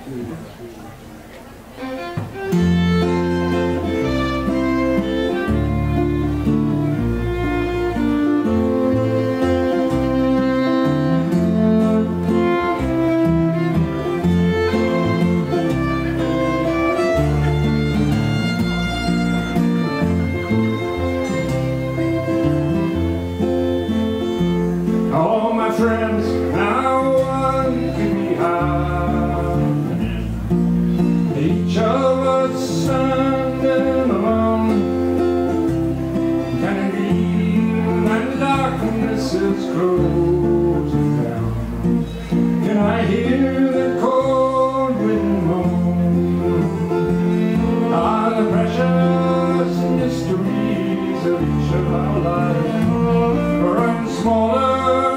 All my friends, now one could be hiding. Each of us standing alone, kind of green and the darkness is closing down. Can I hear the cold wind moan? Ah, the precious mysteries of each of our lives, growing smaller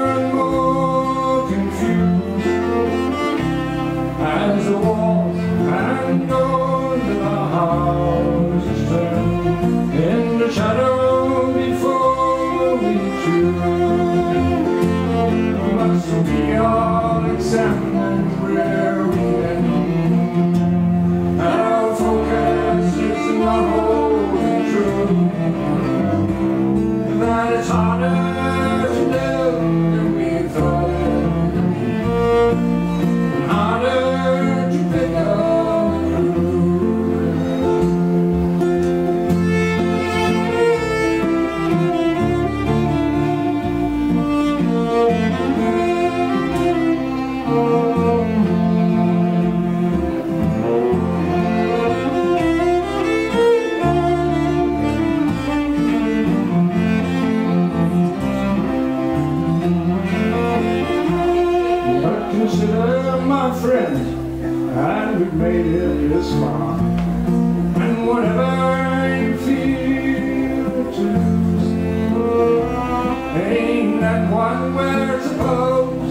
as the walls and doors of our houses turn into shadow before we choose. Must we all examine where we end? Our focus is not holding true. That it's harder to live than we thought it would be. Harder to pick up the consider my friends, and we've made it this far. And whatever you feel to lose, ain't that one where it's supposed